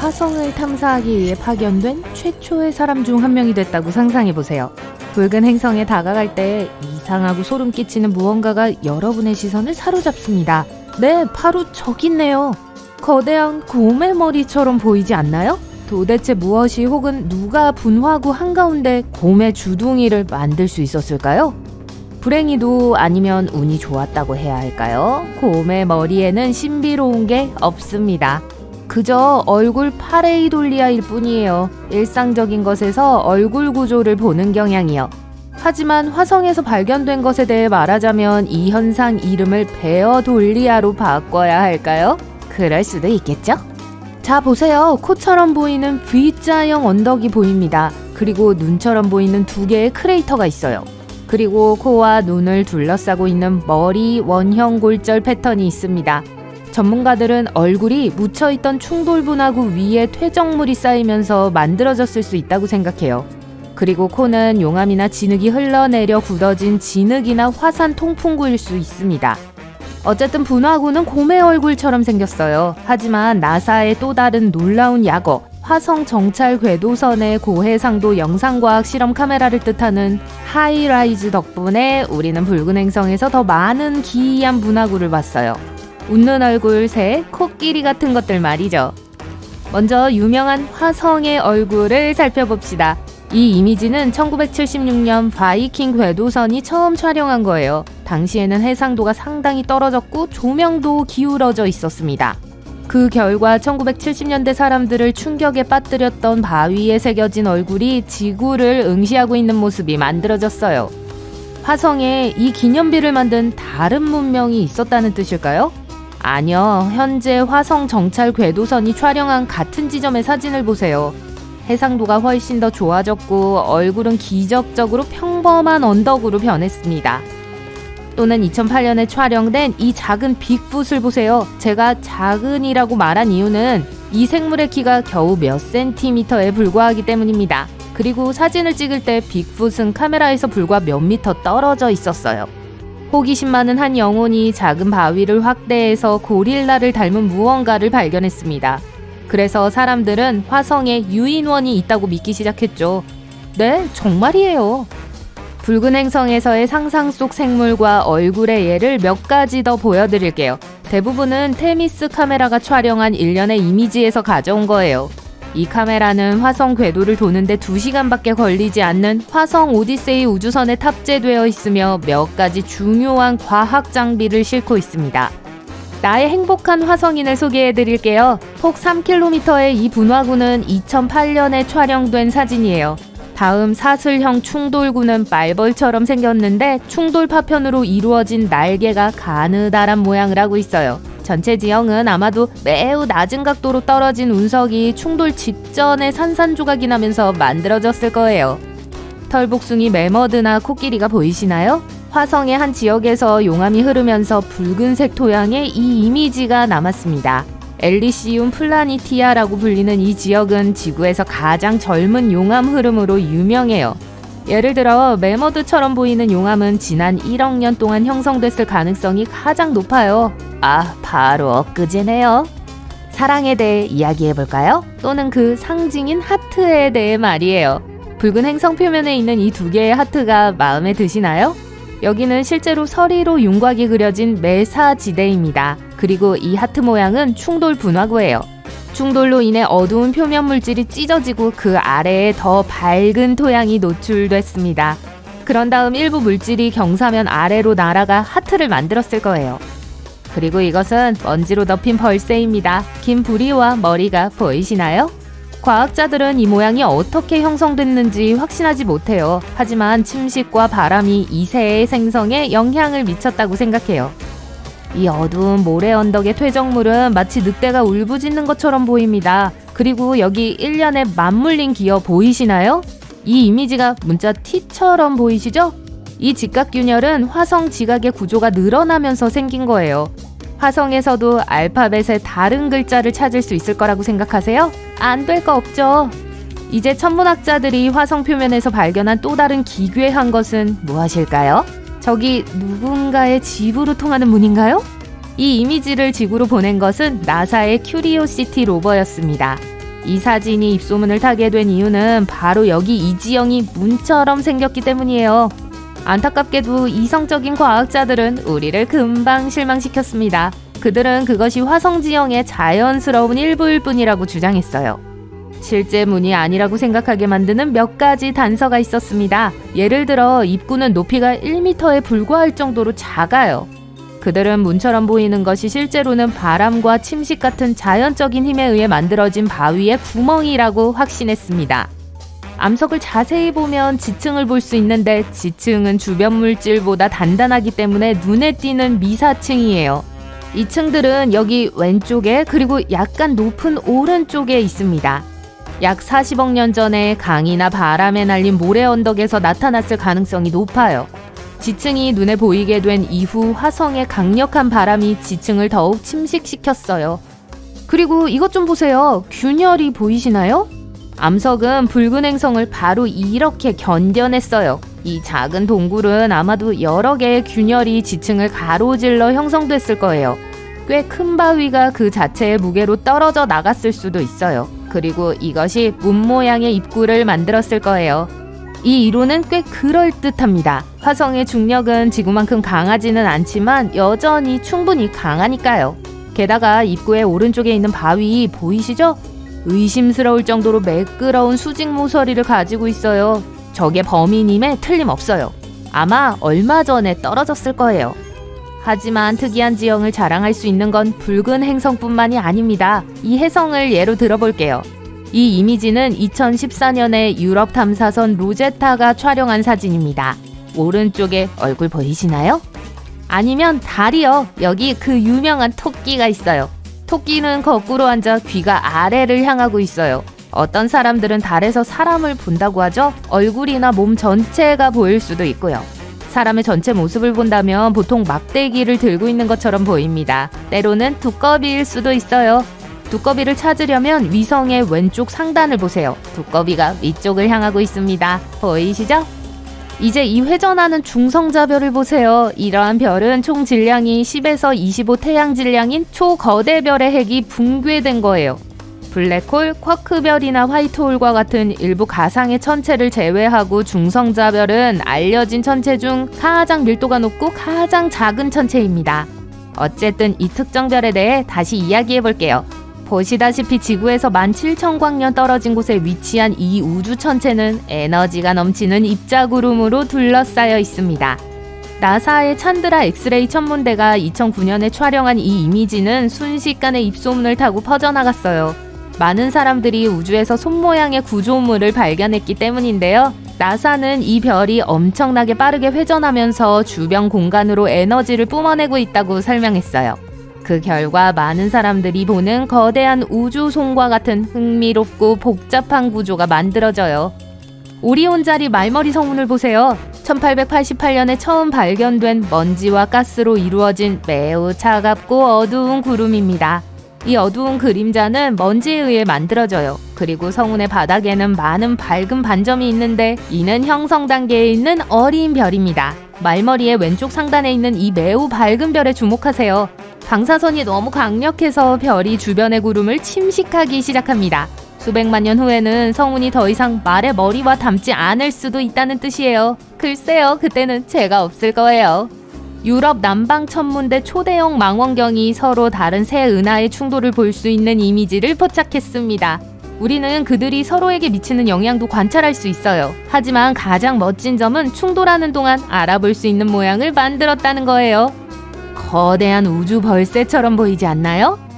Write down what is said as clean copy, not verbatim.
화성을 탐사하기 위해 파견된 최초의 사람 중 한 명이 됐다고 상상해보세요. 붉은 행성에 다가갈 때 이상하고 소름 끼치는 무언가가 여러분의 시선을 사로잡습니다. 네, 바로 저기 있네요. 거대한 곰의 머리처럼 보이지 않나요? 도대체 무엇이 혹은 누가 분화구 한가운데 곰의 주둥이를 만들 수 있었을까요? 불행히도 아니면 운이 좋았다고 해야 할까요? 곰의 머리에는 신비로운 게 없습니다. 그저 얼굴 파레이돌리아일 뿐이에요. 일상적인 것에서 얼굴 구조를 보는 경향이요. 하지만 화성에서 발견된 것에 대해 말하자면 이 현상 이름을 베어돌리아로 바꿔야 할까요? 그럴 수도 있겠죠? 자, 보세요. 코처럼 보이는 V자형 언덕이 보입니다. 그리고 눈처럼 보이는 두 개의 크레이터가 있어요. 그리고 코와 눈을 둘러싸고 있는 머리 원형 골절 패턴이 있습니다. 전문가들은 얼굴이 묻혀있던 충돌분화구 위에 퇴적물이 쌓이면서 만들어졌을 수 있다고 생각해요. 그리고 코는 용암이나 진흙이 흘러내려 굳어진 진흙이나 화산 통풍구일 수 있습니다. 어쨌든 분화구는 곰의 얼굴처럼 생겼어요. 하지만 나사의 또 다른 놀라운 약어, 화성 정찰 궤도선의 고해상도 영상과학 실험 카메라를 뜻하는 하이라이즈 덕분에 우리는 붉은 행성에서 더 많은 기이한 분화구를 봤어요. 웃는 얼굴, 새, 코끼리 같은 것들 말이죠. 먼저 유명한 화성의 얼굴을 살펴봅시다. 이 이미지는 1976년 바이킹 궤도선이 처음 촬영한 거예요. 당시에는 해상도가 상당히 떨어졌고 조명도 기울어져 있었습니다. 그 결과 1970년대 사람들을 충격에 빠뜨렸던 바위에 새겨진 얼굴이 지구를 응시하고 있는 모습이 만들어졌어요. 화성에 이 기념비를 만든 다른 문명이 있었다는 뜻일까요? 아니요, 현재 화성 정찰 궤도선이 촬영한 같은 지점의 사진을 보세요. 해상도가 훨씬 더 좋아졌고 얼굴은 기적적으로 평범한 언덕으로 변했습니다. 또는 2008년에 촬영된 이 작은 빅풋을 보세요. 제가 작은이라고 말한 이유는 이 생물의 키가 겨우 몇 센티미터에 불과하기 때문입니다. 그리고 사진을 찍을 때 빅풋은 카메라에서 불과 몇 미터 떨어져 있었어요. 호기심 많은 한 영혼이 작은 바위를 확대해서 고릴라를 닮은 무언가를 발견했습니다. 그래서 사람들은 화성에 유인원이 있다고 믿기 시작했죠. 네, 정말이에요. 붉은 행성에서의 상상 속 생물과 얼굴의 예를 몇 가지 더 보여드릴게요. 대부분은 테미스 카메라가 촬영한 일련의 이미지에서 가져온 거예요. 이 카메라는 화성 궤도를 도는데 2시간밖에 걸리지 않는 화성 오디세이 우주선에 탑재되어 있으며 몇 가지 중요한 과학 장비를 싣고 있습니다. 나의 행복한 화성인을 소개해드릴게요. 폭 3km의 이 분화구는 2008년에 촬영된 사진이에요. 다음 사슬형 충돌구는 말벌처럼 생겼는데 충돌 파편으로 이루어진 날개가 가느다란 모양을 하고 있어요. 전체 지형은 아마도 매우 낮은 각도로 떨어진 운석이 충돌 직전에 산산조각이 나면서 만들어졌을 거예요. 털복숭이 매머드나 코끼리가 보이시나요? 화성의 한 지역에서 용암이 흐르면서 붉은색 토양에 이 이미지가 남았습니다. 엘리시움 플라니티아라고 불리는 이 지역은 지구에서 가장 젊은 용암 흐름으로 유명해요. 예를 들어 매머드처럼 보이는 용암은 지난 1억 년 동안 형성됐을 가능성이 가장 높아요. 아, 바로 엊그제네요. 사랑에 대해 이야기해볼까요? 또는 그 상징인 하트에 대해 말이에요. 붉은 행성 표면에 있는 이 두 개의 하트가 마음에 드시나요? 여기는 실제로 서리로 윤곽이 그려진 메사지대입니다. 그리고 이 하트 모양은 충돌 분화구예요. 충돌로 인해 어두운 표면 물질이 찢어지고 그 아래에 더 밝은 토양이 노출됐습니다. 그런 다음 일부 물질이 경사면 아래로 날아가 하트를 만들었을 거예요. 그리고 이것은 먼지로 덮인 벌새입니다. 긴 부리와 머리가 보이시나요? 과학자들은 이 모양이 어떻게 형성됐는지 확신하지 못해요. 하지만 침식과 바람이 이 새의 생성에 영향을 미쳤다고 생각해요. 이 어두운 모래 언덕의 퇴적물은 마치 늑대가 울부짖는 것처럼 보입니다. 그리고 여기 일련의 맞물린 기어 보이시나요? 이 이미지가 문자 T처럼 보이시죠? 이 직각균열은 화성 지각의 구조가 늘어나면서 생긴 거예요. 화성에서도 알파벳의 다른 글자를 찾을 수 있을 거라고 생각하세요? 안 될 거 없죠. 이제 천문학자들이 화성 표면에서 발견한 또 다른 기괴한 것은 무엇일까요? 저기 누군가의 집으로 통하는 문인가요? 이 이미지를 지구로 보낸 것은 나사의 큐리오시티 로버였습니다. 이 사진이 입소문을 타게 된 이유는 바로 여기 이 지형이 문처럼 생겼기 때문이에요. 안타깝게도 이성적인 과학자들은 우리를 금방 실망시켰습니다. 그들은 그것이 화성 지형의 자연스러운 일부일 뿐이라고 주장했어요. 실제 문이 아니라고 생각하게 만드는 몇 가지 단서가 있었습니다. 예를 들어 입구는 높이가 1m에 불과할 정도로 작아요. 그들은 문처럼 보이는 것이 실제로는 바람과 침식 같은 자연적인 힘에 의해 만들어진 바위의 구멍이라고 확신했습니다. 암석을 자세히 보면 지층을 볼 수 있는데 지층은 주변 물질보다 단단하기 때문에 눈에 띄는 미사층이에요. 이 층들은 여기 왼쪽에 그리고 약간 높은 오른쪽에 있습니다. 약 40억 년 전에 강이나 바람에 날린 모래 언덕에서 나타났을 가능성이 높아요. 지층이 눈에 보이게 된 이후 화성의 강력한 바람이 지층을 더욱 침식시켰어요. 그리고 이것 좀 보세요. 균열이 보이시나요? 암석은 붉은 행성을 바로 이렇게 견뎌냈어요. 이 작은 동굴은 아마도 여러 개의 균열이 지층을 가로질러 형성됐을 거예요. 꽤 큰 바위가 그 자체의 무게로 떨어져 나갔을 수도 있어요. 그리고 이것이 문 모양의 입구를 만들었을 거예요. 이 이론은 꽤 그럴듯합니다. 화성의 중력은 지구만큼 강하지는 않지만 여전히 충분히 강하니까요. 게다가 입구의 오른쪽에 있는 바위 보이시죠? 의심스러울 정도로 매끄러운 수직 모서리를 가지고 있어요. 저게 범인임에 틀림없어요. 아마 얼마 전에 떨어졌을 거예요. 하지만 특이한 지형을 자랑할 수 있는 건 붉은 행성뿐만이 아닙니다. 이 혜성을 예로 들어볼게요. 이 이미지는 2014년에 유럽 탐사선 로제타가 촬영한 사진입니다. 오른쪽에 얼굴 보이시나요? 아니면 달이요. 여기 그 유명한 토끼가 있어요. 토끼는 거꾸로 앉아 귀가 아래를 향하고 있어요. 어떤 사람들은 달에서 사람을 본다고 하죠. 얼굴이나 몸 전체가 보일 수도 있고요. 사람의 전체 모습을 본다면 보통 막대기를 들고 있는 것처럼 보입니다. 때로는 두꺼비일 수도 있어요. 두꺼비를 찾으려면 위성의 왼쪽 상단을 보세요. 두꺼비가 위쪽을 향하고 있습니다. 보이시죠? 이제 이 회전하는 중성자별을 보세요. 이러한 별은 총 질량이 10에서 25 태양 질량인 초거대 별의 핵이 붕괴된 거예요. 블랙홀, 쿼크별이나 화이트홀과 같은 일부 가상의 천체를 제외하고 중성자별은 알려진 천체 중 가장 밀도가 높고 가장 작은 천체입니다. 어쨌든 이 특정 별에 대해 다시 이야기해 볼게요. 보시다시피 지구에서 17,000광년 떨어진 곳에 위치한 이 우주 천체는 에너지가 넘치는 입자구름으로 둘러싸여 있습니다. 나사의 찬드라 엑스레이 천문대가 2009년에 촬영한 이 이미지는 순식간에 입소문을 타고 퍼져나갔어요. 많은 사람들이 우주에서 손 모양의 구조물을 발견했기 때문인데요. 나사는 이 별이 엄청나게 빠르게 회전하면서 주변 공간으로 에너지를 뿜어내고 있다고 설명했어요. 그 결과 많은 사람들이 보는 거대한 우주송과 같은 흥미롭고 복잡한 구조가 만들어져요. 오리온자리 말머리 성운을 보세요. 1888년에 처음 발견된 먼지와 가스로 이루어진 매우 차갑고 어두운 구름입니다. 이 어두운 그림자는 먼지에 의해 만들어져요. 그리고 성운의 바닥에는 많은 밝은 반점이 있는데 이는 형성 단계에 있는 어린 별입니다. 말머리의 왼쪽 상단에 있는 이 매우 밝은 별에 주목하세요. 방사선이 너무 강력해서 별이 주변의 구름을 침식하기 시작합니다. 수백만 년 후에는 성운이 더 이상 말의 머리와 닮지 않을 수도 있다는 뜻이에요. 글쎄요, 그때는 제가 없을 거예요. 유럽 남방천문대 초대형 망원경이 서로 다른 새 은하의 충돌을 볼 수 있는 이미지를 포착했습니다. 우리는 그들이 서로에게 미치는 영향도 관찰할 수 있어요. 하지만 가장 멋진 점은 충돌하는 동안 알아볼 수 있는 모양을 만들었다는 거예요. 거대한 우주 벌새처럼 보이지 않나요?